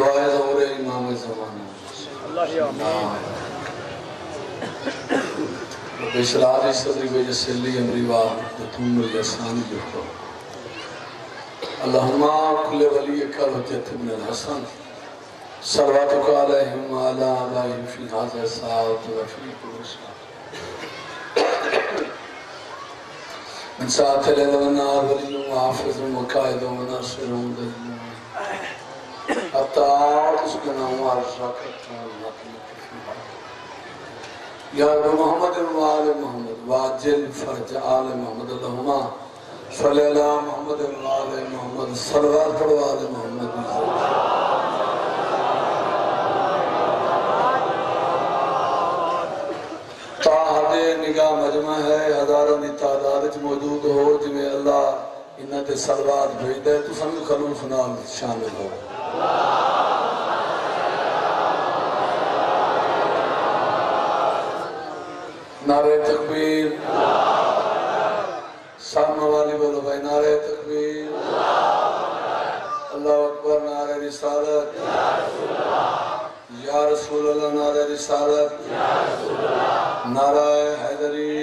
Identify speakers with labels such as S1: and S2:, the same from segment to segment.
S1: دعائے ظہور امام زمانہ
S2: اللہ یا امین
S1: رب اشرح لي صدري ويسر لي امري واحلل عقدة من لساني يفقهوا اللهم كل وليك الحجة بن الحسن صلواتك عليهم وعلى آبائهم في هذا الساعة وفي كل ساعة من ساعة الليل والنهار ولي وحافظ وقائد وناصر ومدد حتى تسكن وعرشك یا رب محمد وآل محمد واجل فرج آل محمد اللہم صلی اللہ محمد وآل محمد صلوات پڑھو آل محمد تاہد نگاہ مجمع ہے ہزاروں دی تعداد موجود ہو جویں اللہ انہاں تے صلوات بھیج دے تو سمجھ خلوص نال شامل ہو نعرہ تکبیر سامنے والی بولو بھائی نعرہ تکبیر اللہ اکبر نعرہ رسالت یا رسول اللہ نعرہ رسالت نعرہ حیدری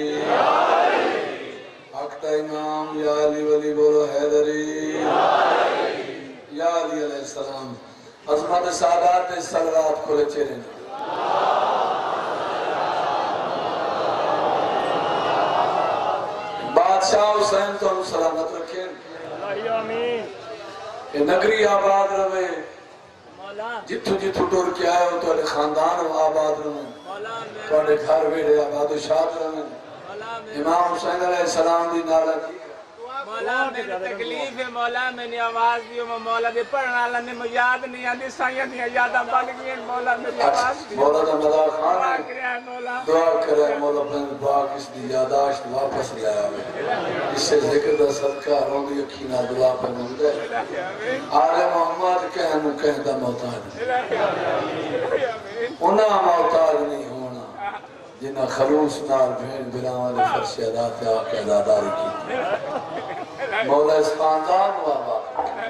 S1: حق تا امام یا علی ولی بولو حیدری یا علی علیہ السلام عظمت سعادات صلوات کھلے چہرے بادشاہ حسین تو ہم سلامت رکھیں
S2: اللہ یا امین
S1: کہ نگری آباد رہے جتو جتو ٹور کے آئے ہو تو خاندان آباد رہے تو گھر بیڑے آباد و شاد رہے امام حسین علیہ السلام دی نالا کی
S3: مولا میں تکلیف ہے مولا میں نے آواز دیو میں مولا دے پڑھنا اللہ نے مجھے یاد نہیں آدھی سائیاں دیا یادہ بن گئی مولا میری آواز دیو
S1: مولا دا مدار خان ہے
S3: مولا
S1: دعا کرے مولا اپنے پاک اس دی یاداشت واپس لے آوے اس سے ذکر دا صدقہ روندی یقینہ دعا پہ مندے آل محمد کہنو کہندہ محتاج انہاں محتاج نہیں ہونا جنہ خلوص نار بھین بلان والے فرش ادا تے آکے اداداری کی مولا اس خاندان و آباد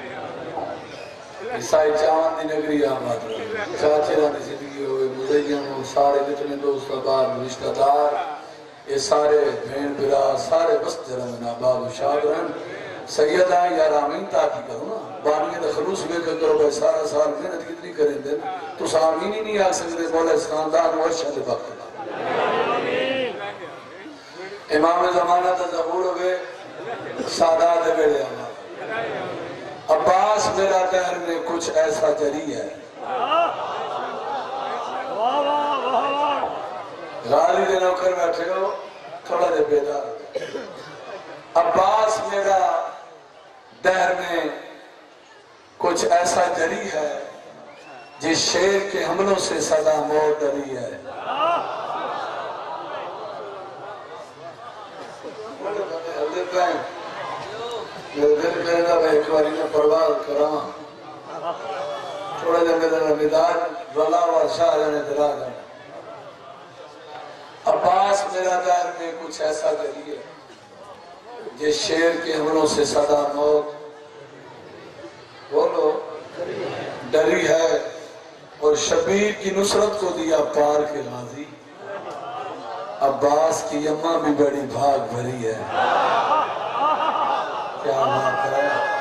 S1: عیسائی چاوان دی نگری آباد رہے چاچے رانی زندگی ہوئے مزین ہو سارے جتنے دوست آباد رشتہ دار یہ سارے بھین بلا سارے بست جرمن آباد و شاد رہن سیدہ یا رامین تاکی کرو نا بانیے دا خلوص بے کر کرو بھائی سارا سال محنت کتنی کریں دیں تو سامین ہی نہیں آ سکتے مولا اس خاندان و ارشد وقت امام زمانہ تا ظہور ہو گئے سادات بیڑے آباد عباس میرا دہر میں کچھ ایسا جری ہے غالی دے نوکر بیٹھے ہو تھوڑا دے بیدار عباس میرا دہر میں کچھ ایسا جری ہے جس شیر کے حملوں سے صدا موت ڈری ہے دل کرنا میں ایک باری میں پرواز کراں تھوڑا جب میرا مدار رلا و شاہ جانے دلا جانے عباس میرا دار میں کچھ ایسا جری ہے جس شیر کے حملوں سے صدا موت بولو ڈری ہے اور شبیر کی نصرت کو دیا پار کے غازی عباس کی اماں بھی بڑی بھاگ بھری ہے کیا بات ہے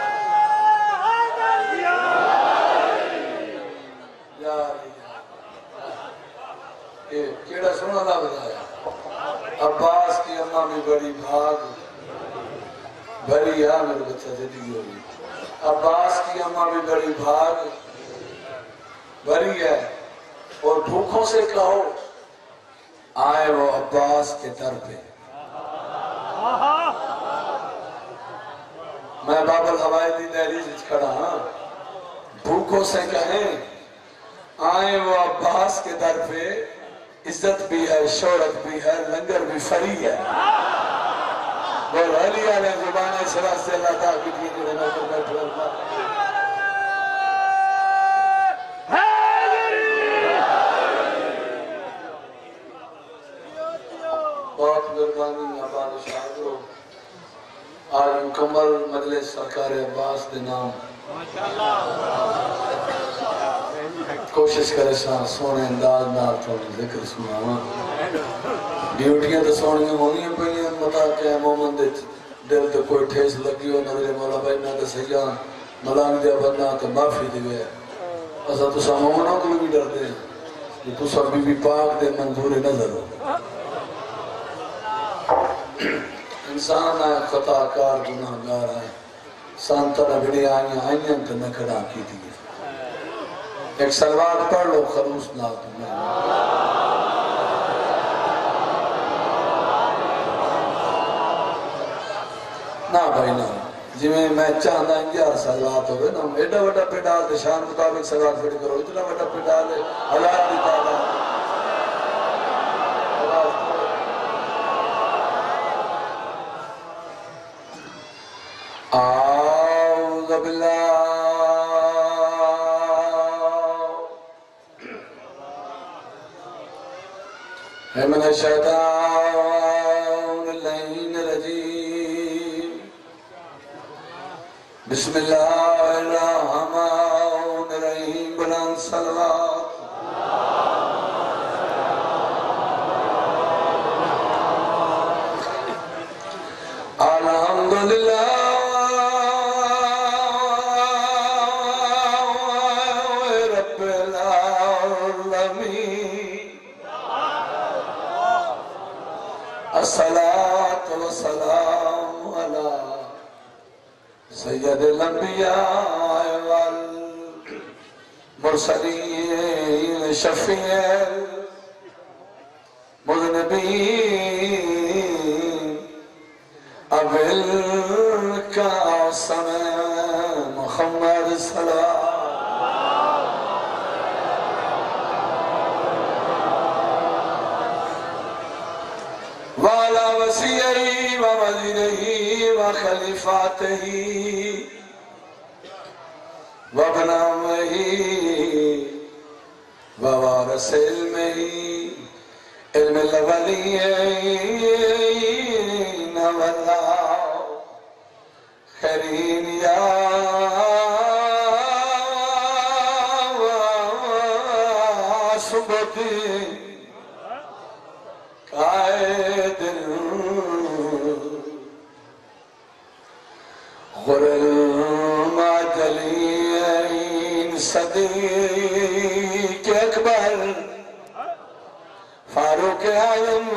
S1: یہ کیڑا سننا نہ بتایا عباس کی اماں بھی بڑی بھاگ بھری ہے میرے بچہ زندگی ہوگی عباس کی اماں بھی بڑی بھاگ بھری ہے اور بھوکوں سے کہو آئے وہ عباس کے در پہ میں باب الحوائدی دہلیز کھڑا ہاں بھوکوں سے کہیں آئے وہ عباس کے در پہ عزت بھی ہے شہرت بھی ہے لنگر بھی فری ہے وہ علی علیہ زبان سرا سے اللہ تعالیٰ کی دین رہنا کر بیٹھے اللہ بہت مہربانی آباد شاہدو آج مکمل مجلس سرکار عباس دے نام کوشش کرے سونے انداز نال تو ذکر سناواں ڈیوٹیاں تو سونیاں ہونیاں پئیاں متا کہ مومن دے دل تے کوئی ٹھیس لگی ہو نظر مولا بھائی نہ تے سیاں ملانگ دیا بندہ تو معافی دیوے اسا تو سا مومنوں کو بھی ڈر دیں کہ تو سا بی بی پاک دے منظور نظر ہو انسان آئے خطا کار گناہ گار آئے سانتا نہ بڑی آئیاں تو نہ کھڑا کی دیئے ایک سلوات پڑھ لو خلوص نہ تمہیں نہ بھائی نہ جی میں چاہتا ہوں کہ ہر سلوات ہوئے نا ایڈا وڈا پیڈال دے شان مطابق سلوات پڑھ کرو اتنا وڈا پیڈال ہے اللہ دی تعالیٰ أعوذ بالله من الشيطان اللعين الرجيم بسم الله الرحمن الرحيم بلند صلوات الحمد لله الصلاة والسلام على سيد الأنبياء والمرسلين شفيع المذنبين أبي القاسم محمد صلى وعلى وسيعه ووزيره وخليفاته وابنائه ووارث علمه علم الأولين والآخرين يا سبحانه قائد غر المعدلين صديق اکبر فاروق اعظم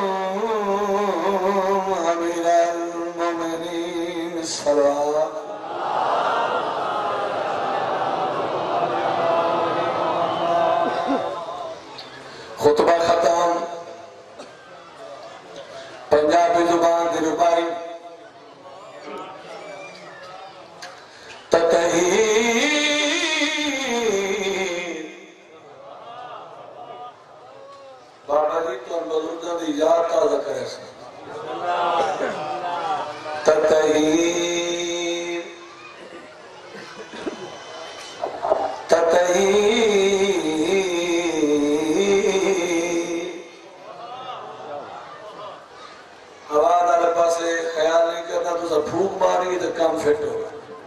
S1: امیر المومنین صلوات خطبہ ختم پنجابی زبان دی ربائی تطہیر بابا جی تو ان بزرگوں دی یاد تازہ کرے سن تطہیر آواز آلے پاسے خیال نہیں کرنا تو سب پھوک ماری تو کام فٹ ہوگا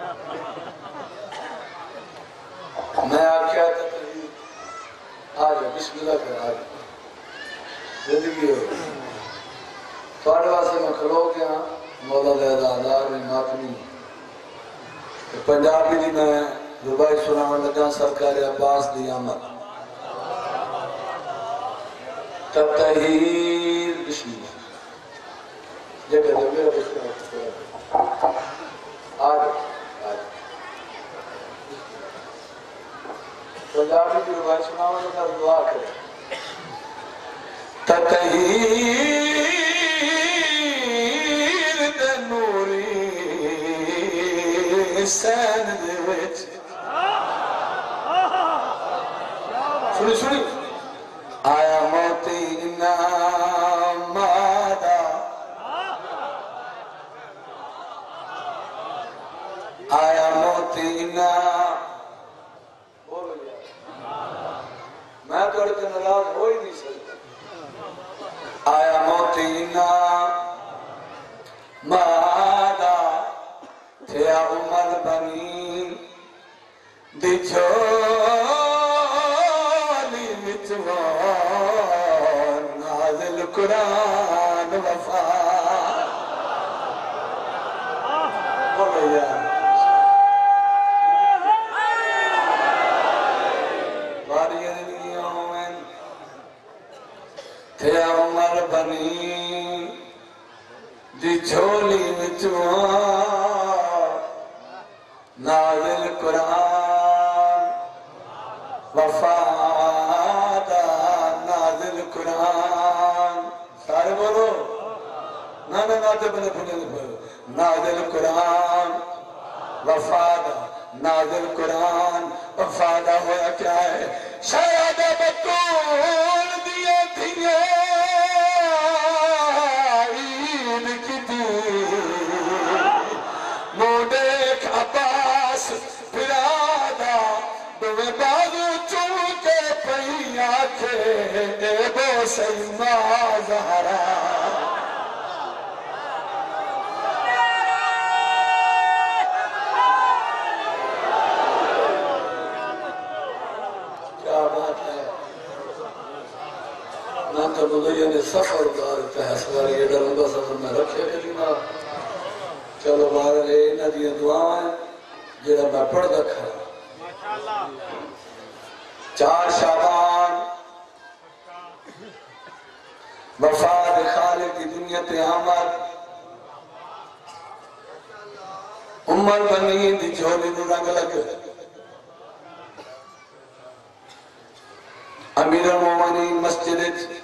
S1: میں آکھیا تھا آجا بسم اللہ کر آجا زندگی ہو تھوڑے واسے میں کھلو گیا مولا لیدہ آدھار میں ماتمی پنجابی دی میں ربائی سناون لگا سرکار عباس دی آمد تطہیر بسم اللہ جگہ جو میرا بسم اللہ آجا پنجابی کی ربائی سناون لگا دعا کرے تطہیر دے نوری سین دے وچ سنی سنی آیا موتی نامادا آیا موتی نام میں تو اڑتے نراز ہو ہی نہیں سکتا آیا موتی نامادا تھیا عمر بنی دی چھوڑی विचवान नाज़िल कुरान वफा बोलो यार बारियां नहीं आवन थे उमर बनी दी झोली विचवान नाज़िल कुरान वफादा नाज़िल कुरान सारे बोलो ना ना नाते बने फुने बोलो नाज़िल कुरान वफादा नाज़िल कुरान वफादा होया क्या है शायद बतूल दिए थिए ईद की दी मोडे अब्बास फिरादा दुवे बाजू चूके पैया थे एबो सैमा ज़हरा क्या बात है ना तो मुझे ने सफर दार तहसवर ये डरंदा सफर में रखे कलीमा चलो बाहर ले ना दी दुआएं जेड़ा मैं पढ़ रखा माशाअल्लाह 4 शाबान वफाद खालिद की दुनिया ते आमद उमर बनी दी झोली नू रंग लगे अमीर मोमिनीन मस्जिद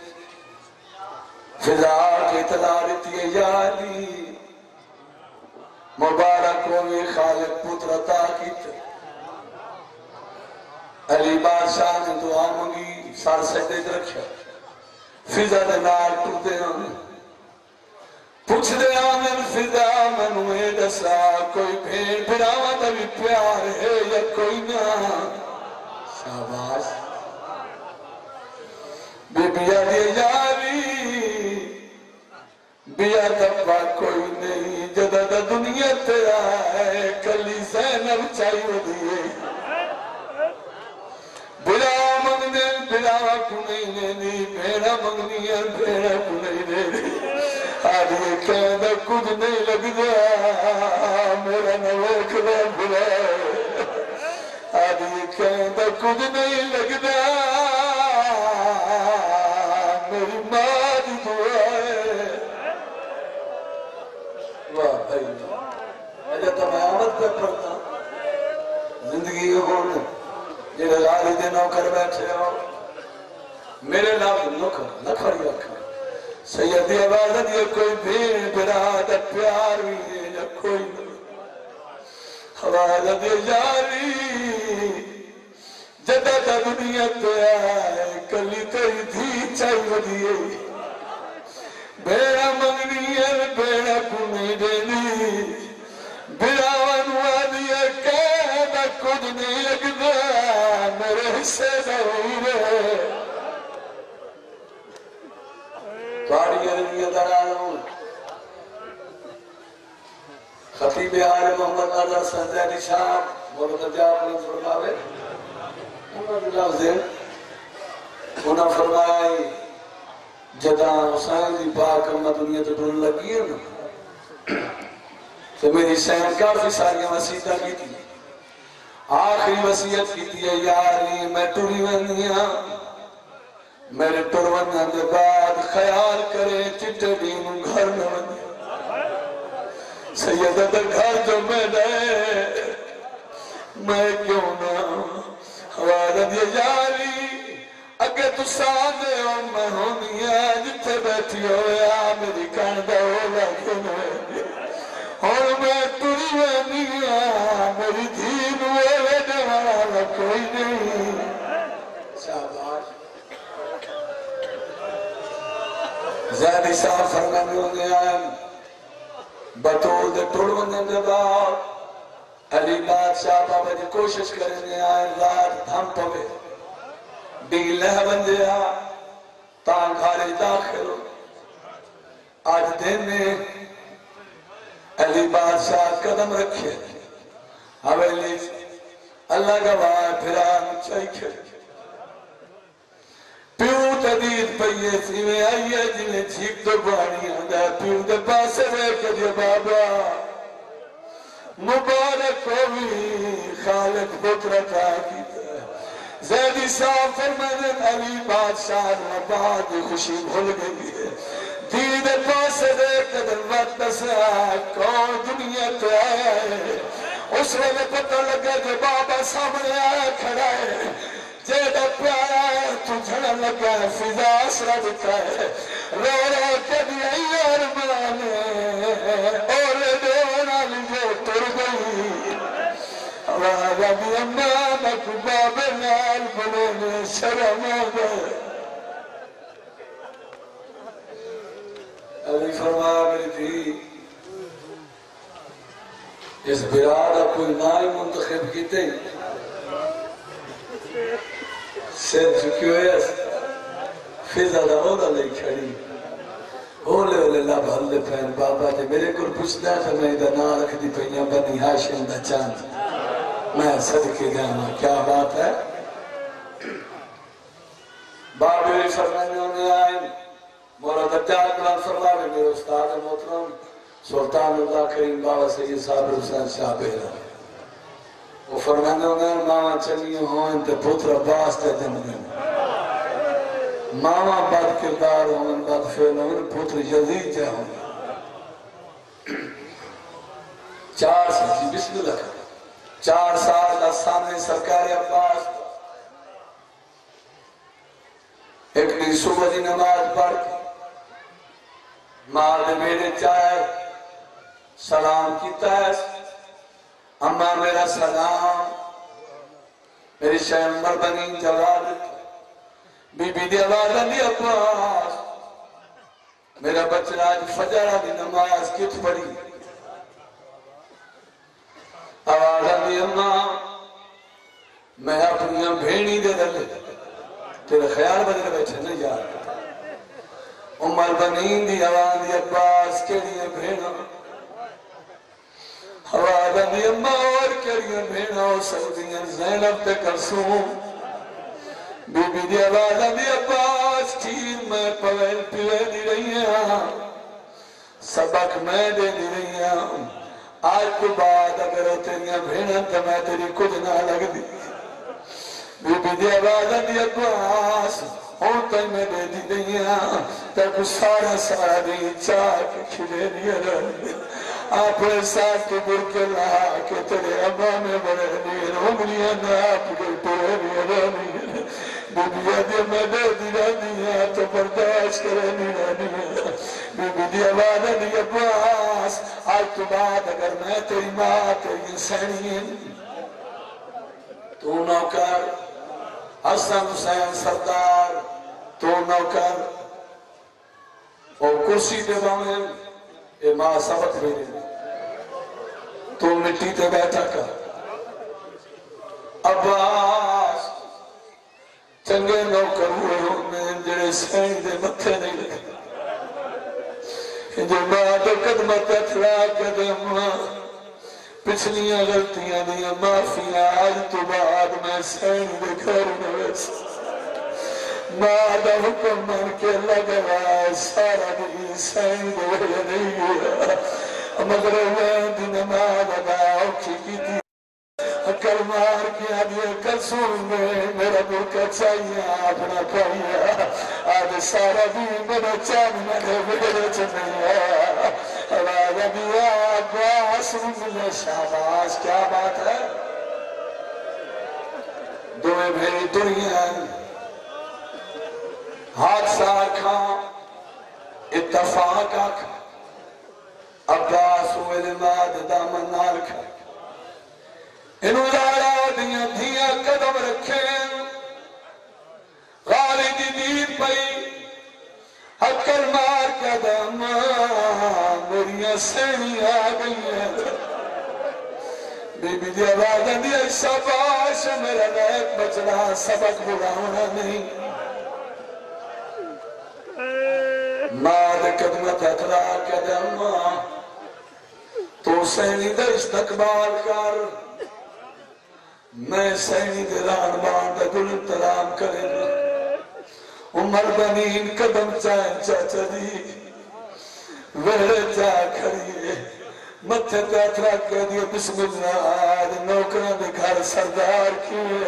S1: फिजा के तलारती यादी मुबारक हो ये खालिद पुत्र अता कीत अली बादशाह ने दुआ मंगी सर सजदे रखा फिजा दे नाल टुरदे आने पुछदे आने फिजा मैनू ए दसा कोई भेड़ भिरावां दा भी प्यार है या कोई ना शाबाश बिबिया दी यारी बिया दब्बा कोई नहीं जदा दा दुनिया ते आए कली ज़ैनब चाहिए दिए बिला मंगने बिलावा को नहीं लेनी भेड़ा मंगनी है भेड़ा को नहीं लेनी आज ये कहना कुछ नहीं लगता मेरा नवेक ना बुला आज ये कहना कुछ नहीं लगता मेरी माँ की दुआ है वाह भाई अजय तो मैं आमद पे पढ़ता जिंदगी होने जेड़े लाली दे नौकर बैठे हो मेरे लफ्ज़ नखर रखा सैयद इबादत ये कोई भीड़ बिराद प्यार भी है या कोई हवालत यारी जदा दा दुनिया ते आए कली तेरी धी चाहिए दिए बेड़ा मंगनी है बेड़ा को नहीं देनी बिरावन वादिया कहना कुछ नहीं लगता मेरे हिस्से ज़रूर है बाड़ी अरबिया दराज़ों खतीब आले मोहम्मद आज़ाद संजय साहब बोलो तो जाप ने फरमावे उन्होंने लफ्ज़ उन्होंने फरमाया जदा हुसैन दी पाक अम्मा दुनिया तो ढूंढ लगी है ना तो मेरी सैन काफी सारी वसीयत की थी आखिरी वसीयत की थी यारी मैं टुरी वनिया मेरे टुरवने के बाद ख्याल करे चिट्टे दीन घर में वनिया सैयद घर जो मैं क्यों ना हवालत यारी अगे तू सादे हो मैं होनी है जिथे बैठी हो या मेरी कण दो लगे और मैं तुरी वनी मेरी धीन वेदे वाला कोई नहीं शाबाश ज़ैदी साहब फरमाने होंगे बतौर दे टुड़वने दे बाद अली बादशाह बाबा जी कोशिश करेंगे रात थम पवे डीले बंदे घरे दाखिल आज दिन में अली बादशाह कदम रखे हवेली अल्लाह गवाह फिर चाहिए دید پئیے سیویں آئیے جنہیں چھیک تو بانی آدھا پیوں دے پاسے رہ کے دیا بابا مبارک ہوئی خالق بطرتا کی زیدی صاحب فرمانے علی بادشاہ نباد خوشی بھول گئی ہے دید پاسے رہ کے دل وقت سے کون دنیا تو آیا ہے اس نے پتہ لگا کہ بابا سامنے آیا کھڑا ہے جیدہ پیارا ہے تو جھڑا لگا ہے فضا اسرہ دکھا ہے رو رو کے دیا یار مانے اور دیونا لیجے تر گئی آوازہ بھی امامک باب نال بلونے شرم آگئے علی فرما میری تھی اس برادہ کوئی نائی منتخب کیتے سید چکی ہوئے فضا دا عوضہ لئی کھڑی اولے لب ہلے پہن بابا جے میرے کو پوچھنا تھا میں ادھا نا رکھ دی پہنیا بنی ہاشم دا چاند میں صدقے جانا کیا بات ہے بابی فرمانے ہونے آئیں مولا دجال کلام فرمانے میرے استاد محترم سلطان اللہ کریم بابا سید صاحب حسین شاہ بہرہ وہ فرمانے ہونے ماما چلیے ہوئیں تے پتر عباس تے دن گئے ماما بد کردار ہوئیں بد فعل ہوئیں پتر یزید جائے ہوئیں 4 سال جی بسم اللہ کریں 4 سال سامنے سرکار عباس ایک دن صبح دی نماز پڑھ کے ماں نے میرے چاہے سلام کیتا ہے اماں میرا سلام میری شیمبر بنی جواد بی بی دی آواز علی عباس میرا بچہ آج فجر دی نماز کت پڑھی آواز علی اماں میں اپنی بھینی دے دلے تیرے خیال بدل بیٹھے نہیں یار عمر بنین دی آواز دی عباس کیڑی بھینا آواز دی اماں اور کیڑی بھینا ہو سکتیاں زینب تے کلثوم بی بی دی آواز دی عباس چیر میں پویل پیوے دی رہی ہیں سبق میں دے دی رہی ہیں آج کو بعد اگر تیریاں بھینا تو میں تیری کچھ نہ لگ دی بی بی دی آواز دی عباس ہوتا ہی میں دے دی دیا تاکہ سارا دی چاہ کے کھلے دیا رہی آپ ساتھ کے برکے لا کے تیرے ابا میں بڑے دیر انگلیاں ناپ کے پورے دیا رہی بی بی دی میں دے دی رہی تو برداشت کرے نہیں رہی بی بی دی آواز دی عباس آج تو بعد اگر میں تیری ماں تیری سینی تو نوکر حسن حسین سردار تو نوکر اور کرسی پہ باؤں اے ماں سبق میرے تو مٹی تے بیٹھا کر عباس چنگے نوکر ہوئے ہونے جڑے سین دے متھے نہیں لگے جو ماں تو قدمت اٹھلا قدم پچھلیاں غلطیاں دیا معافیاں آج تو بعد میں سین دے گھر میں ماں دا حکم من کے لگا سارا دی سین دے گھر نہیں گیا مگر میں دی نماز ادا اوکھی کی تھی اکل مار کیا دیا کلثوم میں میرا برکہ چاہیے اپنا پایا آج سارا دی میرا چاند میرے چنیا آواز دیا عباس مجھے شاباش کیا بات ہے دوئے میری دنیا حادثہ کھاں اتفاق کھاں عباس ہوئے لماد دامن نار کھاں انہوں لارا دیا دیا قدم رکھے غالی دی دید پئی اکل مار قدم میری سینی آگئی ہے بی بی دی آواز دیا شاباش میرا نیک بچنا سبق بڑھانا نہیں ماد قدمت اطلاع قدم تو سینی دا استقبال کر میں سینی دے ران بان دا گل انتظام کرے گا عمر بنین قدم چائیں چاچا جی ویڑے جا کھڑیے متھے تیت رکھ کے دیے بسم اللہ آج نوکران دے گھر سردار کیوں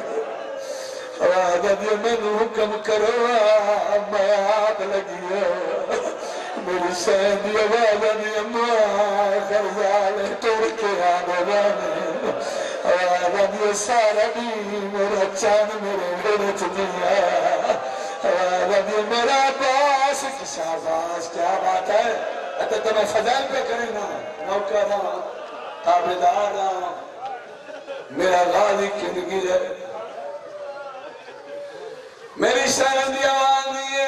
S1: آگا دیے میں نے حکم کرو میں آپ لگی میری سین دی آواز دی اماں غرزال توڑ کے آنے آگا دیے سارا بھی میرا چان میرے ویڑے دیا میرا باس شہباز کیا بات ہے اتے تمہیں فضائل پہ کریں نا نوکر ہاں تابدار ہاں میرا غازی کندگی ہے میری شہر دی آواز دیئے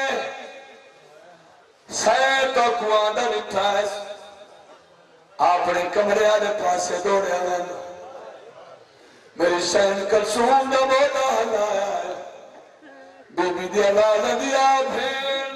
S1: سید تو کواندہ لٹھا ہے اپنے کمرے آدھے پاسے دوڑے آنے میری شہر کلسوم دا بولا ہلایا ہے بی بی دی آواز دیا بھین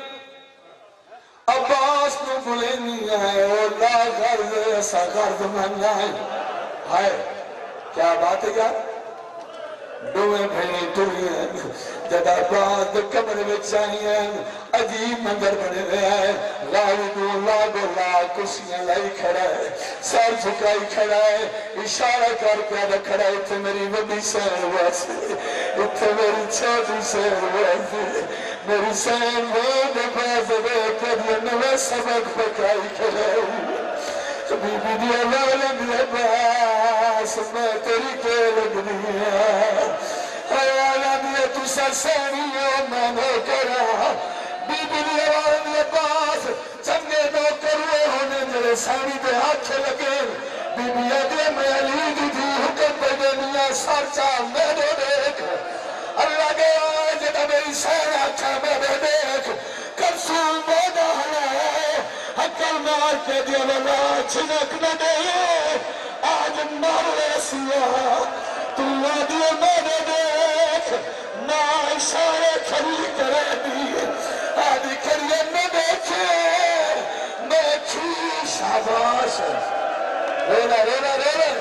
S1: عباس نو بلینی ہے اور لا غرض ایسا غرض منیا ہے کیا بات ہے کیا دوئے بھینی دوئی ہیں جد عباس دے کمرے میں چاہیے عجیب منظر بنے رہے ہیں لائی دو لاغو لا کسیاں لائی کھڑا ہے سر جھکائی کھڑا ہے اشارہ کر پیادہ کھڑا ہے اتھے میری وڈی سیر واسے اتھے میری چھوٹی سیر واسے میری سیر وڈے بازے دے کبھی نوے سبق پکائی کھڑا ہے بی بی دی اللہ دی عباس میں تیری کے لگنی ہے اللہ دی تو سرسانی ہو میں نو کرا بی بی دی اللہ دی عباس چنگے نو کروے ہونے میرے سانی دے ہاتھ لگے بی بی ادھے میں علی دی دی حکم بدنیا سر چاہ میں دو دیکھ اللہ کے آج جدہ میری سین آچھا میں دو دیکھ کرسول مودا ہے حکل مار کے دیا والا چھنک نہ دے آج مار ایسیا تو آدھی میں دیکھ نہ اشارے کھلی کرے دی آدھی کریے نہ دیکھے میں کھی شاباش رونا رونا رونا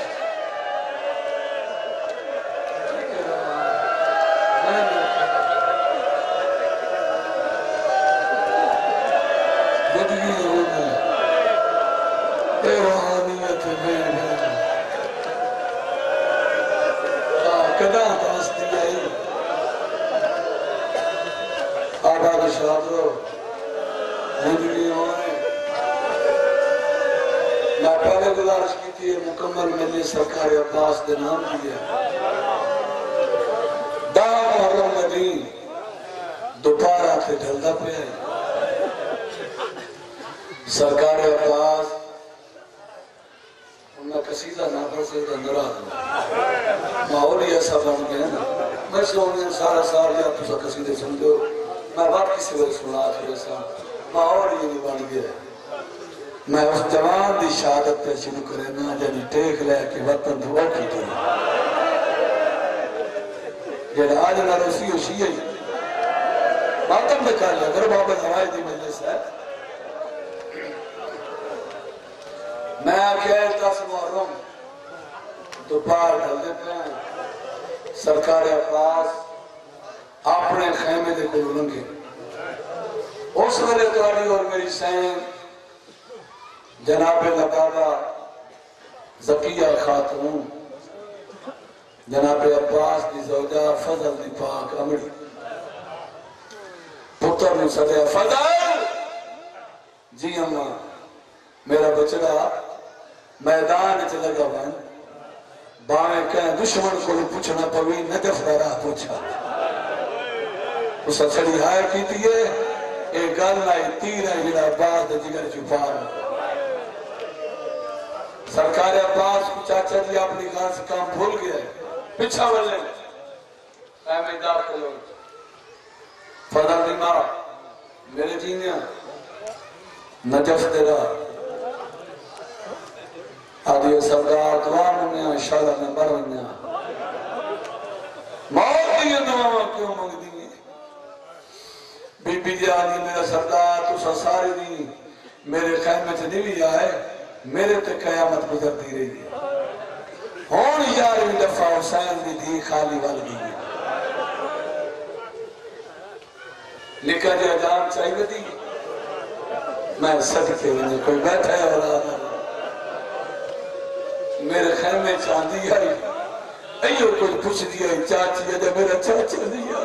S1: روحانیت میں کدا پاستی آئی آباد شادرو زندگی ہونے میں پہلے گزارش کی تھی مکمل ملی سرکار عباس دے نام دیا دام محرم مدین دوپارہ تھے ڈھلدہ پہ آئی سرکار عباس انہا قصیدہ نہ پڑھ سکتا اندر آدھا ماحول ہی ایسا بن گیا نا میں سونے سارا سال یا تُسا قصیدے سمجھو میں بات کسی وقت سنا تھے ایسا ماحول ہی نہیں بن گیا میں اس جوان دی شہادت پہ شروع کرے نا جنہی ٹیک لے کے وطن دعا کی تھی جنہا آج نہ روسی ہو شیئی ماتم دکھا لیا در بابا ہوائی دی مجلس ہے میں کہتا سے محرم دوپار ڈھلنے پہ ہیں سرکار عباس اپنے خیمے دے کو لنگے اس ویلے تاری اور میری سین جناب لقابہ زکیہ خاتون جناب عباس دی زوجہ فضل دی پاک امری پتر نے صدیہ فضل جی اماں میرا بچڑا میدان چلگا بان باویں کہیں دشمن کو پوچھنا پوی نجف دا راہ پوچھا اسا چڑی ہائے کی تیئے ایک گل آئی تیر ہے جڑا عباس دے جگر چھپار سرکار عباس کو چاچا جی اپنی گھر سے کام بھول گیا ہے پچھا والے اے دار کرو فضل دی ماں میرے جینیاں نجف دے راہ آدھے سردار دعا منیا انشاءاللہ میں بر منیا موت دیئے دعا کیوں مانگ دیئے بی بی جی آدھی میرا سردار تو سساری دی میرے خیمے سے نہیں بھی آئے میرے تے قیامت گزر دی رہی ہے ہون یارویں دفعہ حسین دی تھی خالی وال دی نکا جا جان چاہیے دی میں صدقے میں کوئی بیٹھا ہے اولاد میرے خیمے چاندی آئی ایو کوئی پوچھ دیا چاچی ہے جب میرا چاچا دیا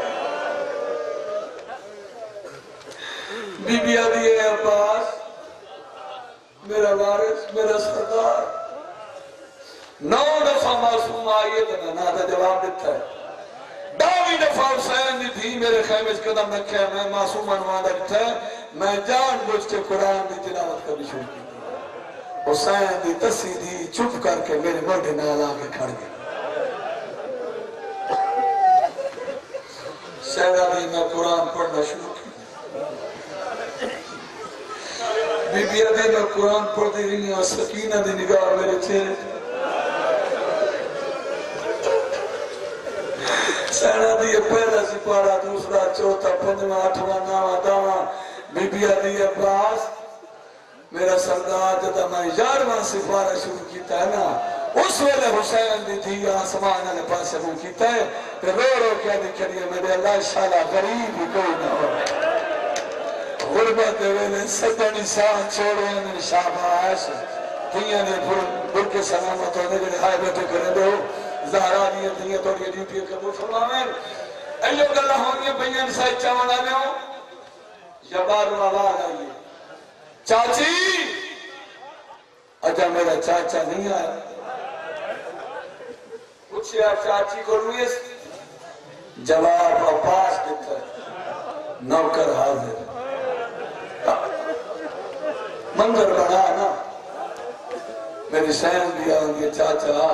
S1: بی بی آدھی ہے عباس میرا وارث میرا سردار 9 دفعہ معصوم آئیے تو میں نہ جواب دیتا ہے 10 دفعہ حسین دی تھی میرے خیمے اس قدم رکھے ہیں میں معصوم انوان رکھتا ہے میں جان بوجھ کے قرآن دی تلاوت کرنی شروع کی حسین دی تسی دی چپ کر کے میرے موڑے نال آ کے کھڑ گئے شہرہ دی میں قرآن پڑھنا شروع کی بی بی آدھی میں قرآن پڑھ دی رہی ہیں سکینہ دی نگاہ میرے چہرے سینہ دی پہلا سپارہ دوسرا چوتھا پنجواں آٹھواں نواں داواں بی بی آدھی عباس میرا سردار جدا میں 11واں سپارہ شروع کیتا ہے نا اس ویلے حسین دی تھی آسمان والے پاسے منہ کیتا ہے کہ رو رو کیا دکھڑیے میرے اللہ شالا غریب ہی کوئی نہ ہو غربت ویلے سدن انسان چھوڑے ہیں شاباش دنیا نے بھر کے سلامت ہونے کے لئے بیٹھے کریں دو زہرا دیئے دنیا توڑی ڈیوٹی قبول فرمائیں ایو گلہ ہونی بیان سائی چاونا میں ہوں یا بارو آواز آئیے چاچی اجا میرا چاچا نہیں آیا پوچھے آپ چاچی کو روئے جواب عباس دیتا ہے نوکر حاضر منظر بنا نا میری سین بھی آنگے چاچا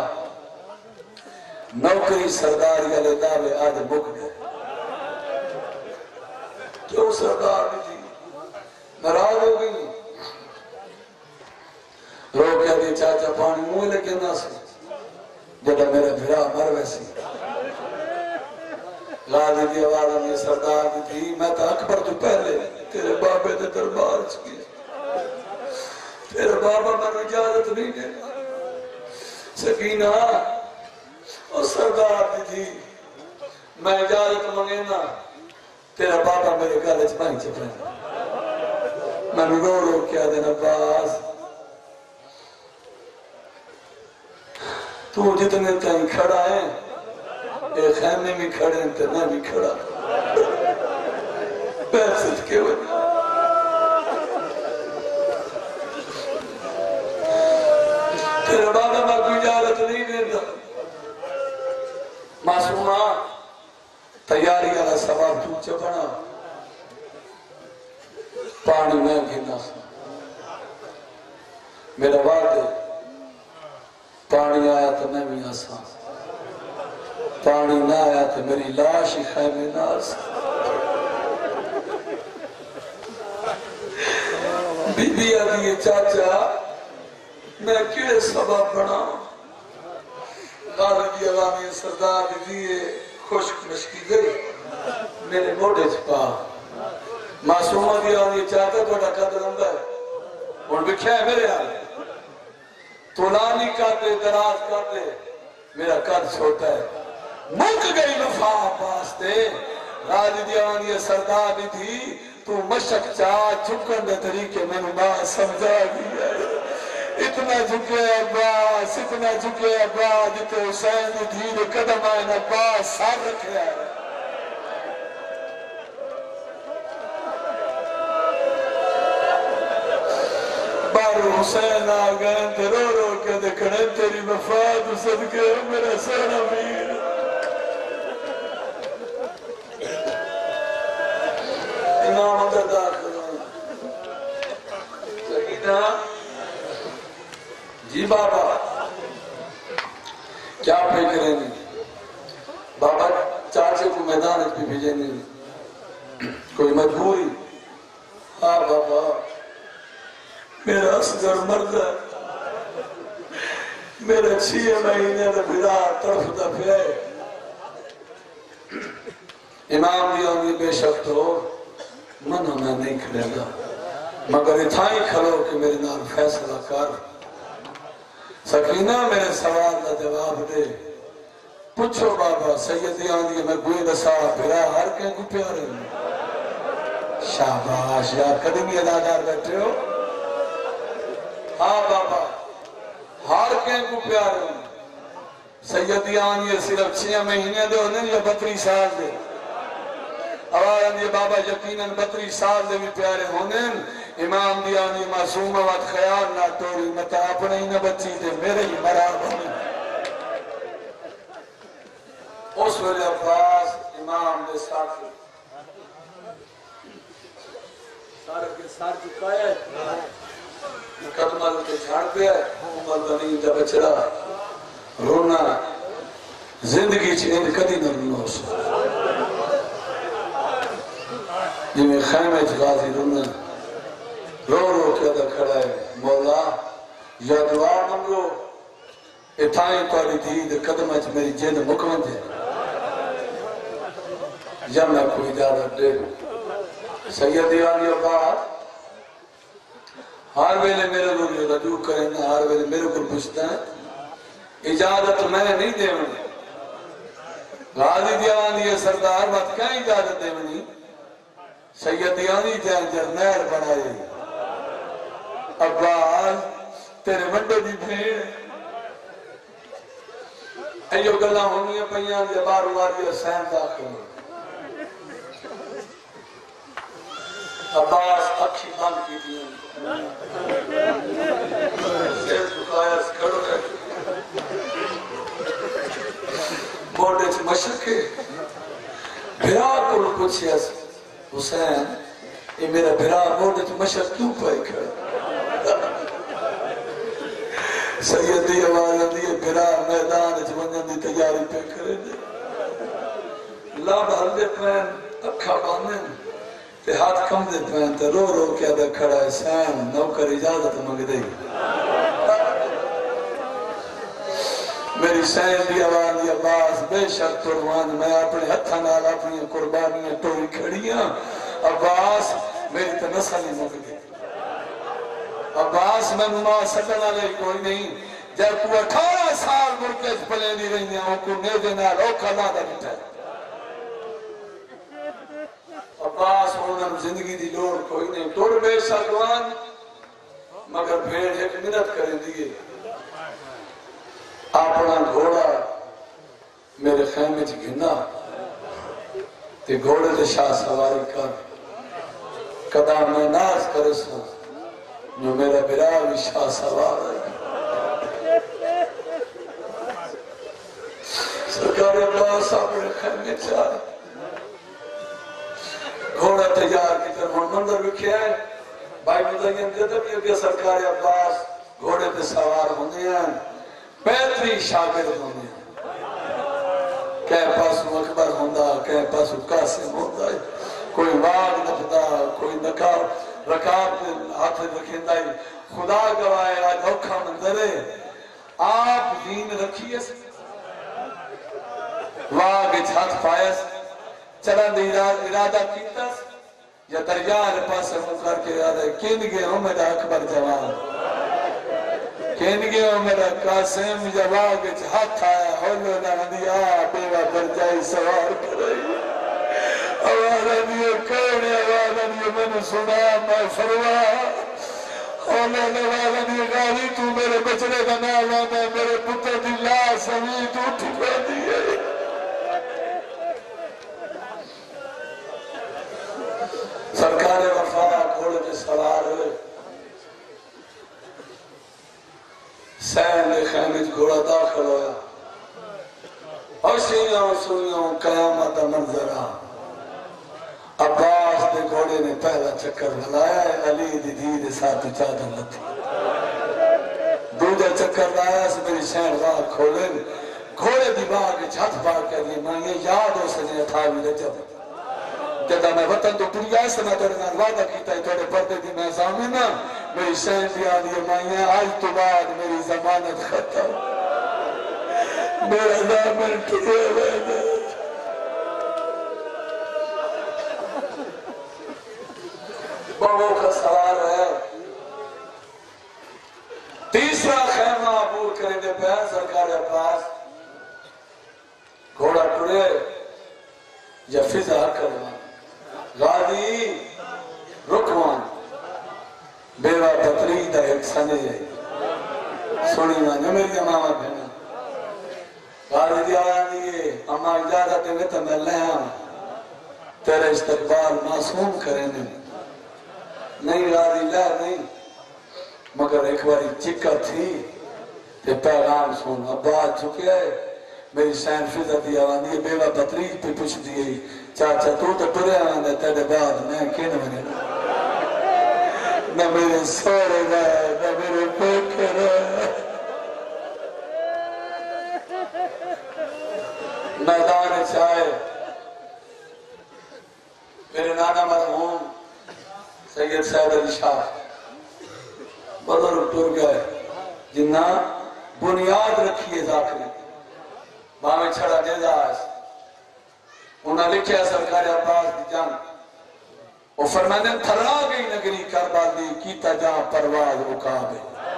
S1: نوکری سرداری علیہ دعوے آج مک گئے کیوں سردار بھی تھی نراض ہو گئی رو کیا دی چاچا پانی موہ لگے نا سے جڑا میرا بھرا مر ویسی غازی دی آوازہ میں سردار بھی تھی میں تا اکبر تو پہلے تیرے بابے دے دربار چکی تیرے بابا میں اجازت نہیں دے سکینہ اور سردار بھی تھی میں اجازت مانگے نا تیرا بابا میرے گھر اچھائی چپے میں رو رو کیا دینا باز تو جتنے تائیں کھڑا ہے ایک خیمے میں کھڑے ہیں تیرنا بھی کھڑا پیسد کے وجہ تیرے بابا میں کوئی اجازت نہیں دیتا معصومہ تیاری والا سواب تو چپنا پانی میں گھنا میرا والد پانی آیا تو میں بھی آسان پانی نہ آیا تو میری لاش ہی خیمے نہ آسان بی بی آدھی چاچا میں کیڑے سبب بنا غالبی عوامی سردار دیئے خشک مشکی گئی میرے موڑے چھپا معصومہ دی آنی چاہتا توڑا قدر اندہ ہے اور بکھیا ہے میرے آنے طولانی کاتے دراز کاتے میرا قد چھوٹا ہے ملک گئی نفاہ پاستے راجی دی آنی سردار دی تھی تو مشک چاہ چکن دے طریقے میں نے ماں سمجھا گیا ہے اتنا جھکے عباس اتنا جھکے عباس جتے حسین دھیر قدم آئین عباس سار رکھے آئے بارو حسین آگئے تے رو رو کے دکھنے تیری وفات صدقے میرا سین امیر امام اندر داخل سکینہ جی بابا کیا پہ کریں گے بابا چاچے کو میدان پہ بھیجیں گے کوئی مجبوری ہاں بابا میرا اصغر مرد ہے میرے 6 مہینے میں بھیرا طرف دفعے امام بھی آنگی بے شک تو منہ میں نہیں کھڑے گا مگر اتھائی کھڑو کہ میرے نام فیصلہ کر سکینہ میرے سوال کا جواب دے پوچھو بابا سیدی آنی میں گوئی دسا بھرا ہر کہیں کو پیارے ہیں شاباش یار قدمی اداکار بیٹھے ہو ہاں بابا ہر کہیں کو پیار ہوں سیدیان یہ صرف 6 مہینے دے ہونے یا 32 سال دے اوارن یہ بابا یقیناً 32 سال دے بھی پیارے ہونے امام دیانی معصوم وقت خیال نہ توڑی متا اپنے ہی نہ بچی دے میرے ہی مراب ہونے اس ویلے عباس امام دے ساتھ سارے کے سار چکائے قدمہ کے جھاڑ پہ ہے عمر بنی دا بچڑا رونا زندگی چین کدی نہ رونا اس جی میں خیمہ غازی رونا رو رو کے دا کھڑا ہے مولا یا دعا منگو اتھائیں توڑی دید قدمہ میری جند مکمند ہے یا میں کوئی اجازت دے سید دیوانی عباس ہر ویلے میرے لوگ رجوع کریں گے ہر ویلے میرے کو پوچھتا ہے اجازت میں نہیں دے منی غازی دیوانی یہ سردار بات کیا اجازت دے منی سید دیوانی جان جرنیل بنائے عباس تیرے بندے دی بھیڑ ایو گلہ ہونی ہے پہیاں دے بارو آری حسین داخل ہوئی عباس اکھی بند کی دیا سیر بکایا سکڑو ہے بورڈے سے مشرق ہے بھرا کو پوچھیا حسین یہ میرا بھرا بورڈے سے مشرق کیوں پائی کھڑا سیدی آواز دیئے بھرا میدان جمنجن دی تیاری پہ کرے دے لاب حل دے پین اکھا باندھیں تے ہاتھ کم دے پہن تے رو رو کیا دے کھڑا ہے سین نوکر اجازت مانگ دے میری سین دی آواز دی عباس بے شک قربان میں اپنے ہتھا نال اپنی قربانیاں ٹوری کھڑیاں عباس میری تے نسل ہی مانگ دے عباس میں ماں سکن علیہ کوئی نہیں جب کو 18 سال مرکز پلے دی رہی ہیں کو نیدے نال اوکھا لادا بیٹھا ہے عباس ہونا زندگی دی لوڑ کوئی نہیں توڑ بے ساگوان مگر بھیڑ ایک منت کریں دیئے اپنا گھوڑا میرے خیمے چ گھنا تے گھوڑے دے شاہ سواری کر قدام میں ناز کرسا جو میرا برا بھی شاہ سوار ہے سرکار عباس اپنے خیمے چاہ گھوڑا تیار کی طرف منظر بکھیا ہے بھائی مدین جدب یہ کہ سرکار عباس گھوڑے پہ سوار ہونے ہیں بہتری شاگرد ہونے ہیں کہیں پاسو اکبر ہوندہ کہیں پاسو قاسم ہوندہ کوئی واگ نفدہ کوئی نکاب رکاب ہاتھ رکھندہ خدا گوائے آج اوکھا مندر ہے آپ دین رکھیے واگ ہاتھ پائس چلن ارادہ کیتا یا درجان پاس مکر کے ارادہ کین گئے ہوں میرا اکبر جوان کین گئے ہوں میرا قاسم جواب ہاتھ آیا ہولو نہ بیوہ برجائی سوار کرائی آوازن یہ کونے آوازن یہ میں نے سنا میں فروا ہولو نوازن یہ غالی تو میرے بچڑے کا نالا میں میرے پتر دلہ سمید اٹھ پہ دیئے سرکار وفا گھوڑے پہ سوار ہوئے سین دے خیمے گھوڑا داخل ہویا اور سنیوں قیامت منظر آ عباس دے گھوڑے نے پہلا چکر بلایا ہے علی دی دید ساتھ چادر لتی دوجہ چکر لایا سے میری سین راہ کھولے گھوڑے دی باغ چھت پاک کر دی میں یہ یاد ہو سجنے تھا بھی رجب جدہ میں وطن تو پوری ایسے میں تیرے نال وعدہ کیتا ہے تھوڑے پردے دی میں زامنہ میری شہن بھی آدھی مائیں آج تو بعد میری زمانت ختم میرا زامن ٹھیے ہوئے دے بڑوں کا سوال ہے تیسرا خیمہ عبور کریں دے پہ سرکار عباس گھوڑا ٹرے یا فضا کرنا غازی سنے سنی مانا میری ماما بہنا غازی دی آیاں دیئے اما اجازت میں تو میں لے آؤں تیرے استقبال معصوم کریں نہیں غازی لے نہیں مگر ایک باری چکا تھی تے پیغام سن ابا چکے ہے میری سین فضا دی آوان دیئے بیوہ بطریق پہ پوچھ دیئے چاچا تو ٹرے آوان دے تیرے بعد میں کین بنے نہ میرے سورے رہے نہ میرے پیکے رہے میدان چاہے میرے نانا مرحوم سید صاحب علی شاہ بزرگ ٹر گئے جنہ بنیاد رکھیے ذاکری باہمیں چھڑا جیزاز انہاں لکھیا سرکار عباس دی جنگ وہ فرمائے تھرا گئی نگری کربال دی کیتا جہاں پرواز رکابے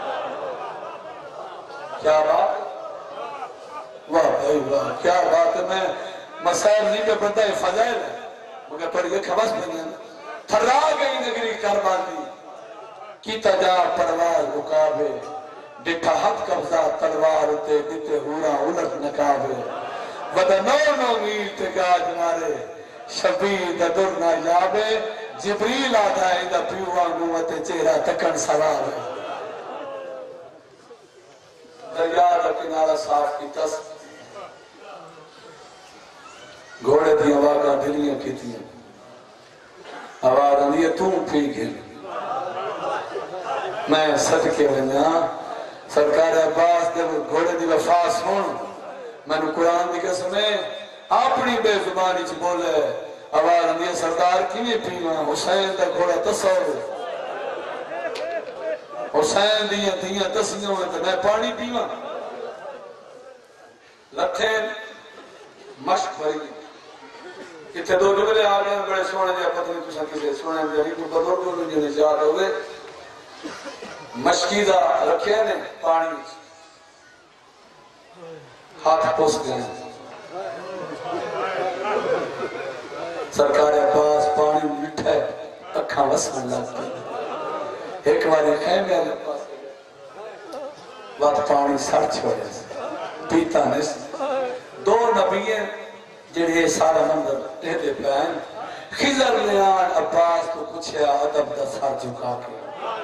S1: کیا بات واہ بھائی واہ کیا بات ہے میں مسائل نہیں پہ بندہ فضائل ہے مگر پر یہ خبص بنی ہے تھرا گئی نگری کربال دی کیتا جہاں پرواز رکابے ڈٹھا حد قبضہ تلوار تے دیتے ہورا الٹ نکابے ودا نو نو میل تے گاج مارے شبیر دا در نہ یابے جبریل آدھا ہے دا پیوہ گوتے چہرہ تکن سوار ہے دریا دا کنارہ صاف کی تس گھوڑے دی آواگاں دلیاں کی تھی آواز اندیے تم پی گئے میں صدقے بنیا سرکار عباس دے گھوڑے دی وفاس ہون میں نے قرآن دی قسمیں اپنی بے زبانی چھ بولے آواز اندیے سردار کیویں پیواں حسین دا گھوڑا تصور حسین دیاں دیاں تسیوں میں تو میں پانی پیواں لکھے مشق بھائی کتے دو جملے آگئے بڑے سونے دیا پتہ نہیں تسا کسے سونے دیا نہیں کوئی بدر دو جنے جاگ ہوئے مشکیدہ رکھے نے پانی ہاتھ پوس گئے سرکار عباس پانی مٹھے اکھاں وسن لگتے ایک باری خیمے آلے پاس وقت پانی سڑ چھوڑے پیتا نہیں دو نبییں جڑے سارا منظر ٹہلے پہن خضر لیان عباس کو پوچھے ادب دا سر جھکا کے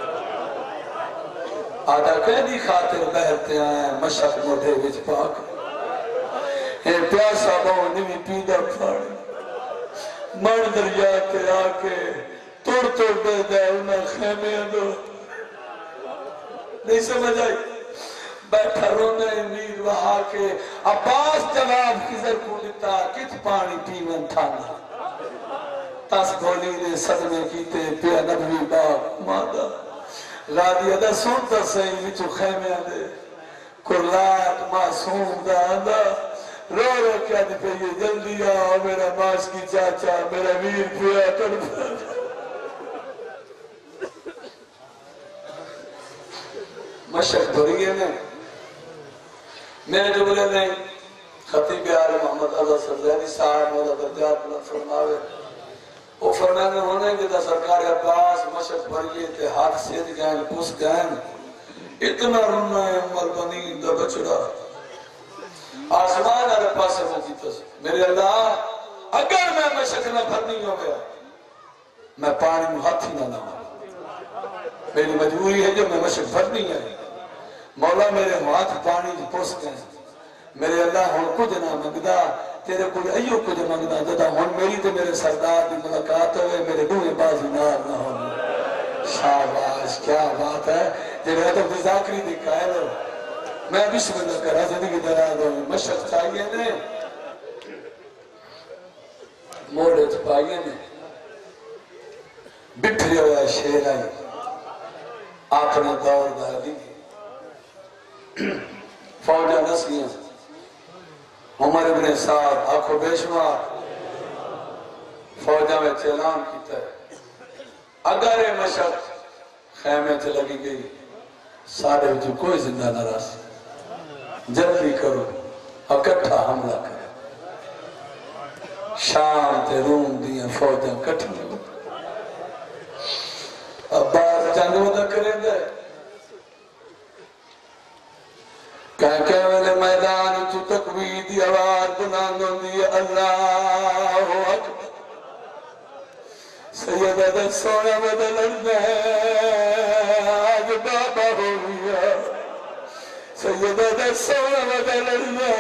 S1: آدھا قیدی خاطر بہرتے آئیں مشک موٹے وچ پاک اے پیاسا بہو نمی پیدا پھاڑی مر دریا کے آکے توڑ توڑ دے دے انہاں خیمے دو نہیں سمجھ آئی بیٹھا رونے امید وہاں کے عباس جواب خضر کو دیتا کت پانی پیمن تھانا تاس گولی نے صدمے کیتے پیا نبوی باپ مادہ غادی ادا سنتا سہی وچو خیمے آدھے کرلات معصوم دا آدھا رو رو کیا دی پہ یہ جلدی آؤ میرا ماش کی چاچا میرا ویر پیا کر مشک بھری ہے نے میرے جو بلے نہیں خطیب آل محمد اللہ سرزینی صاحب مولا درجات میں فرماوے وہ فرمانے ہونے کہ دا سرکار عباس مشک بھریے تے ہاتھ سید گئن پوس گئن اتنا رنہ ہے عمر بنی دا بچڑا آسمان آرے پاسے میں جیتا سے میرے اللہ اگر میں مشک نہ بھرنی ہو گیا میں پانی میں ہاتھ ہی نہ نہ میری مجبوری ہے جو میں مشک بھرنی ہے مولا میرے ہاتھ پانی پوس گئے میرے اللہ ہون کچھ نہ مگدہ تیرے کوئی ایو کچھ مگدہ دادا ہون میری تے میرے سردار دی ملاقات ہوئے میرے دوئے بازی نار نہ ہوں شاباش کیا بات ہے جب حضرت ذاکری دی قائل ہو میں بسم اللہ کرا زندگی دراز ہوں مشق چاہیے نے موڑے چپائیے نے بٹھرے ہویا شیر آئی اپنے دور دا دی فوجہ نسلیاں عمر ابن سعد آنکھوں بیشمار فوجہ میں چلان کیتا ہے اگر مشق خیمے چ لگی گئی سارے جو کوئی زندہ نہ راس جلدی کرو اکٹھا حملہ کرو شام تے روم دیاں فوجاں کٹھیں اب بار جنگوں دا کریں دے کہ والے میدان تو تکبیر دی آواز بلند ہوندی ہے اللہ اکبر سیدہ دا سونا بدلنا آج بابا ہو گیا سیدہ دا سونا بدلنا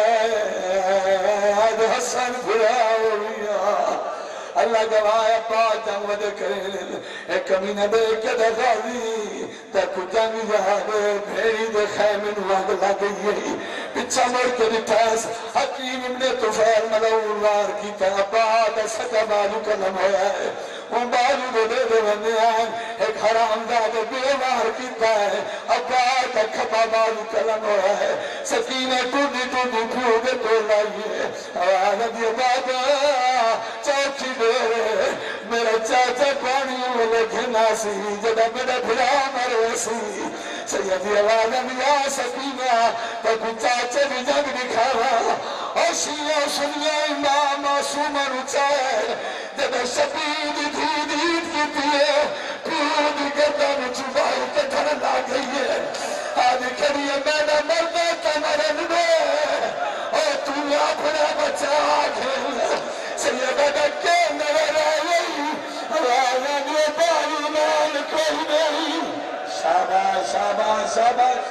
S1: آج حسن بھرا ہو گیا اللہ گواہ پاک جنگ ودے کریں ایک کمینہ دے کے دا غازی تک جنگ جہاں بھیڑی دے خیمن وہاں لگ گئی پچھا مر کے نٹھاس حکیم ابن طفیل ملعون وار کی تابا دا سکا بالو کلم ہویا ہے ان بالو دے دے بنے آئیں ایک حرام داد بیوار کی تائے ابا دا کھپا بالو کلم ہویا ہے سکینہ ٹوڑی ٹوڑی پیو دے تو لائیے آوانا دیا بابا چوکی دے میرا چاچا پانی ملے گھنا سی جدا میرا بھرا مرے سی سیدی آوازم یا سکینہ تک چاچے بھی جنگ دکھاوا اور شیعہ سنیا امام معصوم رچائے جب شبید دھید کی پیے پیود گردن چوبائی کے دھر لا گئی ہے آدھ کریے میرا مردہ تمرن میں اور تو اپنا بچا کھیل سیدہ دکے نظر آئی آوازم یہ باری نال کوئی نہیں شاباش شاباش شاباش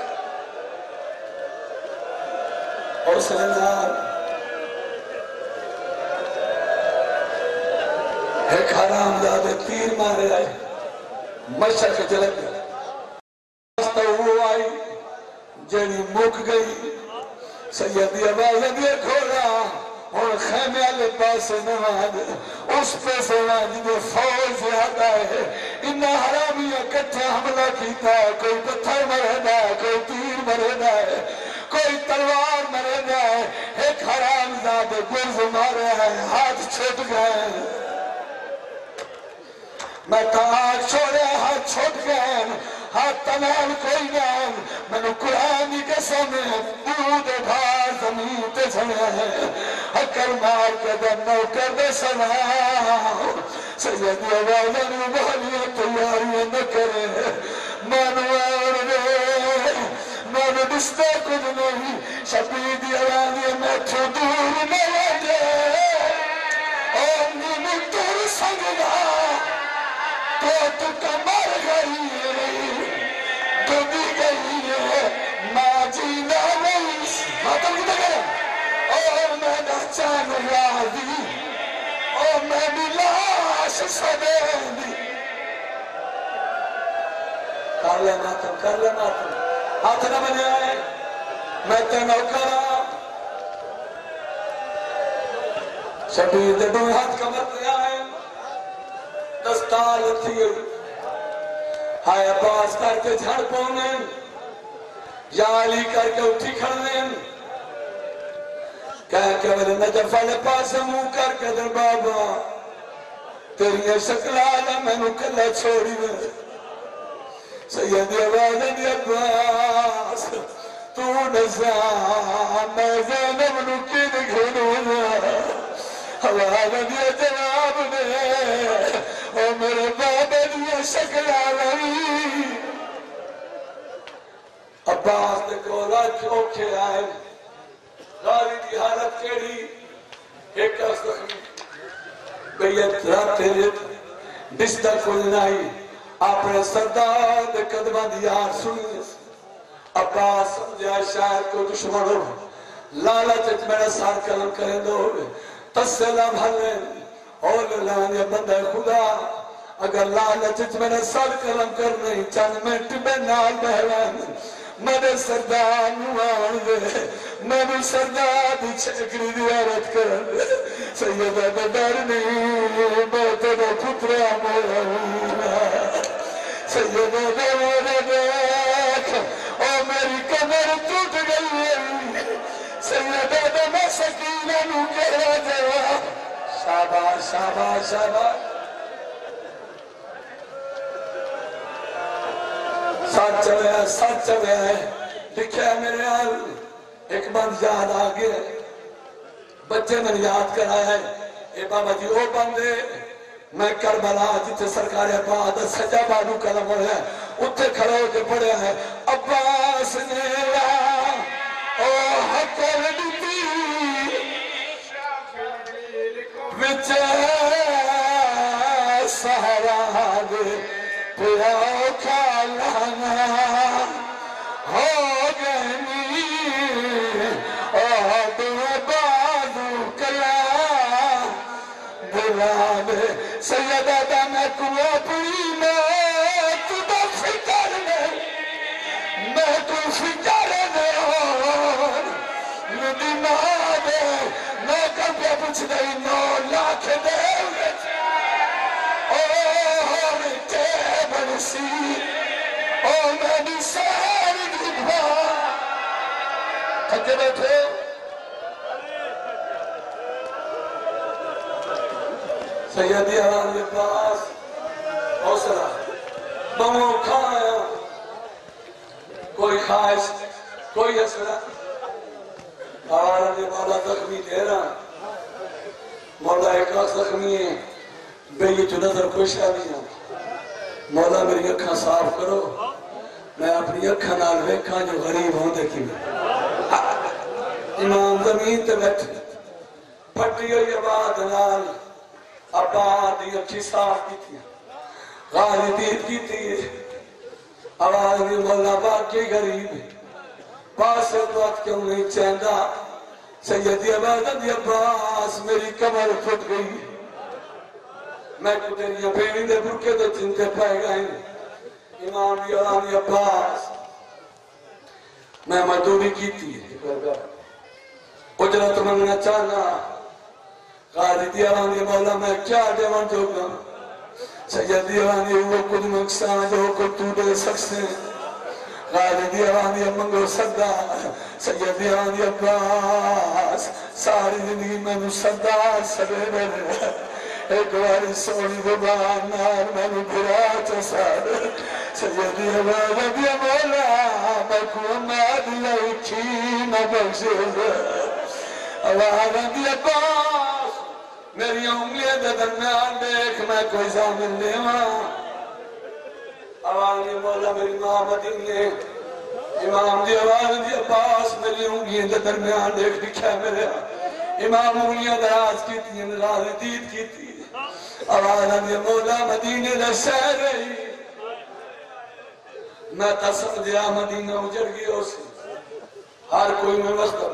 S1: اور سلندار ایک حرام دادے تیر مارے آئے مشک جلک گئے وہ آئی جنی مک گئی سیدی آوازم یہ کھوڑا اور خیمے والے پاس نواز اس پہ سواج میں فوج زیادہ ہے انہا حرامیہ کٹھے حملہ کیتا ہے کوئی پتھر مرنا ہے کوئی تیر مرنا ہے کوئی تلوار مرنا ہے ایک حرام زادے گرز مارے ہیں ہاتھ چھوٹ گئے میں کہاں چھوڑے ہاتھ چھوٹ گئے ہاتھ تنال کوئی نام میں نے قرآنی کے سامنے دود بھار زمین تے جھڑے ہیں حکر مار کے دنو کر دے سلام سیدی آوازن بھالیاں تیاریاں نہ کرے مانوار رے مانو دستے کچھ نہیں شبیدی آوازی میں تو دور نہ لے اور نیمی دور سنگنا تو کمر گئی ڈوبی گئی ہے ماں جینا نہیں ماتم کتا کریں اور میں نہچان راضی اور میں بھی لاش سدین دی کر لے ماتم ہاتھ نہ بنے آئے میں تینو کرا شبیر دو ہاتھ کمر لے آئے دستال تھی ہائے عباس کر کے جھڑ پونے یا علی کر کے اٹھی کھڑنے کہہ کہ میرے نجف والے پاس منہ کر کے در بابا تیری شکلالا میں نو کلہ چھوڑی میں سیدی آوازن عباس تو نظام میں زینب نو کی دکھنو آوازن یہ جناب نے او میرے بابا دیا شکلالا عباس نے کولا کیوں کھے آئے غاری دی حالت کیڑی ایک زخمی بیت رات تیرت بستر کھلنائی اپنے سردار دے قدمہ دیار سنی عباس سمجھا شاید کو دشمن ہو لالچ میرا سار کلم کریں دو تسلہ بھلیں اور لانے بندہ خدا اگر لالچ میرا سار کلم کرنے چند منٹ میں نال بہوان میرے سردار نوان دے میرے سردار دی چھکری دیارت کر سیدہ بدر نہیں میں تیرے پترہ مولا سیدہ بدر دیکھ اور میری کمر ٹوٹ گئی ہے سیدہ بدر سکینہ نو کہا جا شاباش شاباش شاباش ساتھ چلے آئے لکھے میرے آل ایک بند یاد آگے بچے میں یاد کرایا ہے اے بابا جی او بندے میں کربلا جتے سرکار عباد سجا بانو کلم ہو ہے اتھے کھڑے ہو کے پڑے ہیں عباس نے بچے سہرا دے پیا کھالانا ہو گئنی آدھ بازو کلا بلاد سیدہ دا میں کو اپنی موت دا فکر میں تو فکر ندی مادے میں کب پہ پوچھ دئی 9 لاکھ دے میں بھی ساری دکھا تھکے بیٹھے سیدی حرام کے پاس حوصلہ بمو کھایا کوئی خواہش کوئی حسرہ آوارا نے مولا زخمی دے رہا مولا ایک لاکھ زخمی ہے بے یہ جو نظر کوئی شادی ہے مولا میری اکھاں صاف کرو میں اپنی اکھاں نال ویکھاں جو غریب ہوں دیکھی میں امام زمین تے بیٹھے پھٹی ہوئی آباد نال آباد دی اکھی صاف کی تھی غالی دید کی تھی آواز میں مولا باقی غریب ہے پاس وقت کیوں نہیں چاہتا سیدی عبادت عباس میری کمر پھٹ گئی میں کو تیری اپینی دے برکے دے چنتے پائے گئے امام یورانی عباس میں مدوری کی تھی اجرت منگنا چاہنا غازی دیوانی مولا میں کیا دیوان جو گا سید دیوانی وہ کچھ مقصان جو کچھ تو دے سکسے غازی دیوانی منگو صدا سید دیوانی عباس ساری زندگی میں نو صدا سبے بلے ایک باری سونی زبان نار میں نو بھرا چساد سیدی عبادت یا مولا میں کو اماد لائکی نہ بخشے عبادت یا عباس میری انگلیاں دے درمیان دیکھ میں کوئی زامن لے ماں عبادت مولا میری ماں مدینے امام دی عبادت یا عباس میری انگلیاں دے درمیان دیکھ دکھا میرے امام انگلیاں دراز کی تھی نراز دید کی تھی آوازن یہ مولا مدینہ دے شہر رہی میں تا سمجھا مدینہ اجڑ گئی ہو سی ہر کوئی میں وسط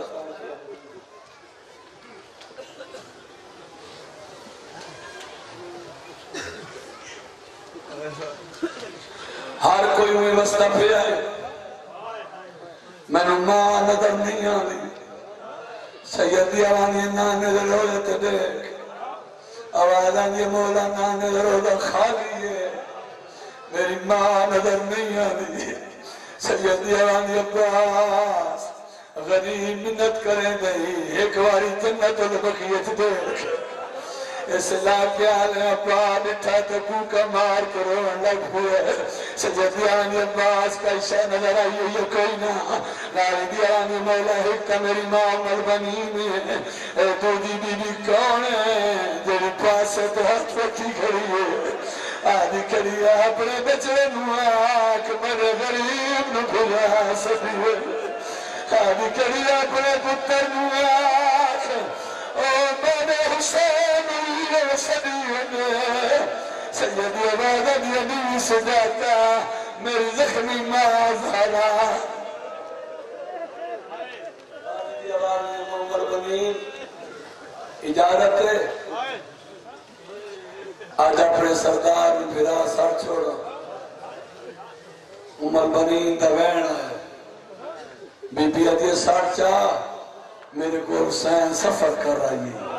S1: ہر کوئی میں وسط پہ آئے میں نے ماں نظر نہیں آنی سیدی آوانی نانے دے رویت دیکھ آوازان یہ مولا نانے دے روزہ خالی ہے میری ماں نظر نہیں آنی سیدی آوانی عباس غریب منت کریں دہی ایک واری جنت البقیت دیکھ اس علاقے آلے اپا بٹھا تکو کا مار کرو لگ ہوئے سیدی آوانی عباس کا عشاء نظر آئی ہوئی کوئی نہ غالبی آوانی مولا حکتا میری ماں ملبنی میں تو دی بی بی کون ہے جیری پاس تو ہاتھ رکھی کھڑی ہے آدھی کھڑی اپنے بچے نواک میرے غریب نو بھلا سبھی ہے آدھی کھڑی اپنے پتر نواک او میرے حسین سیدی عبادت یدی سجاتا میری زخمی ماں زہرا سیدی عبادت عمر بنین اجازت ہے آج اپنے سردار میں پھرا سر چھوڑا عمر بنین دا وینا ہے بی بی ادھے سر چاہ میرے کو حسین سفر کر رہی ہے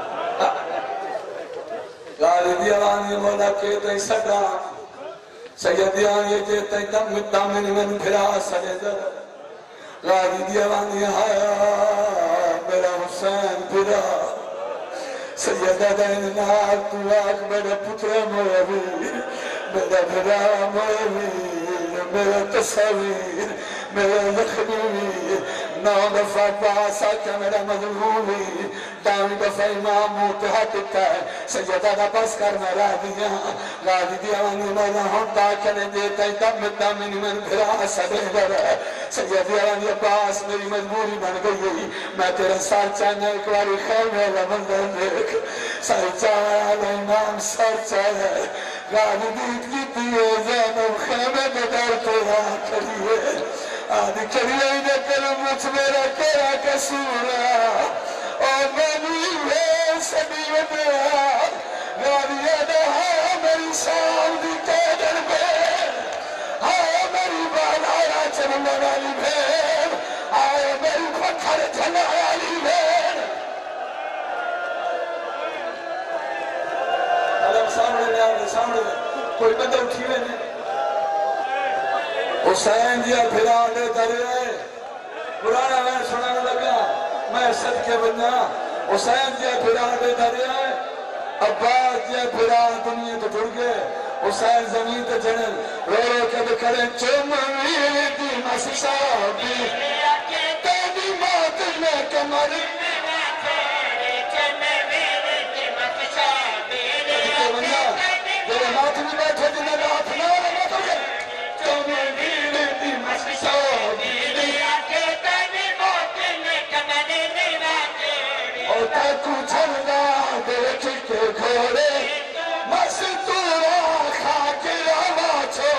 S1: غالبی آوانی مولا کہتا ہی سڑا سیدی آوانی کہتا ہی دامنی من پھرا سڑے در غالبی آوانی آیا میرا حسین پھرا سیدہ دین ناک تو آج میرا پتر مویوی میرا پھرا مویوی میرا تصویر میرا زخمی نو دفعہ پاسا کیا میرا مظلومی دامی دفعہ امام متحقق ہے سیدہ دا پس کر میرا دیا غادی دیوانی مولا ہونتا کنے دیتا ہی دم دامنی من پھرا سبے در سید علی عباس میری مجبوری بن گئی میں تیرا سر چاہنا ایک باری خیمے کا منظر دیکھ سر چاہنا امام سر چاہنا گاڑی دیت کی دیئے زینب خیمے میں در تیرا کریے آدھی کریے انہیں کرو مجھ میرا کیا کسورا اور میں نہیں سبھی دیا گاڑی دہا میری سامنی تیدر بین آئے میری بالا چلنے والی بین آئے میری پتھر چلنے والی بین علم سامنے لے آنے سامنے لے کوئی بندہ اٹھی ہوئے نہیں حسین جی پھرا دے درے پرانا میں سنانے لگا میں صدقے بننا حسین جی پھرا دے درے عباس جی پھرا دنیا تو ٹھڑ گئے حسین زمین تے جنل رو رو کے بکھڑے چموی دی مسابی تیری موت میں کمر تیرے مات میں بیٹھے جنہیں رات نہ مات ہو گئے چموی دی مسابی اور تاکو چھلنا دیکھ کے گھوڑے مستورا خاک روا چھو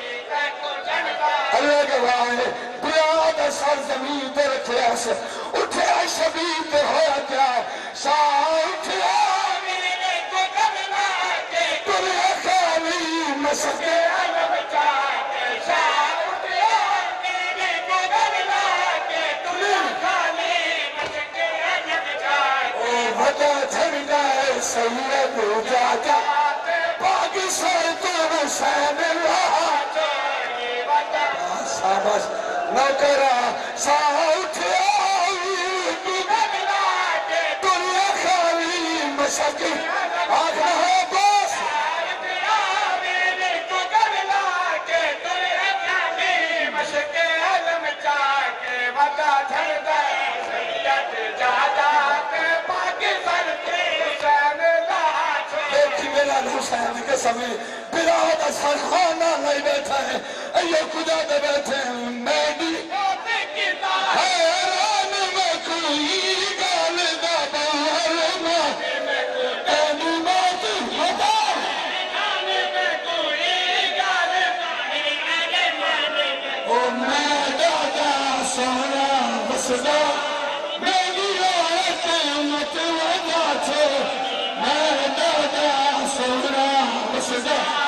S1: اللہ گواہ بیاد سر زمین پر رکھے سے اٹھے شبید ہوا کیا شاہ اٹھے میرے کو کرنا کے ترے خالی مسکے علم چاہتے شاہ اٹھے میرے کو کرنا کے ترے خالی مسکے علم چاہتے او بھتا جھڑنا ہے سید جاجا باقی سر تو حسین اللہ شاباش نوکرہ شاہ اٹھے دنیا خالی مشکی آگا ہے بس مشکی علم چاہتے وطا جھڑ گئے سید جاجا باقی سر تو حسین اللہ دیکھی میرا حسین کے سمیں براد اصحر خانہ نہیں بیٹھا ہے ایو کجا دے بیٹھے ہیں میں بھی حیران میں کوئی گال دا بہر میں اینی موت خدا او میں دادا سونا بسدا میری آیت امت وجہ چھو میں دادا سونا بسدا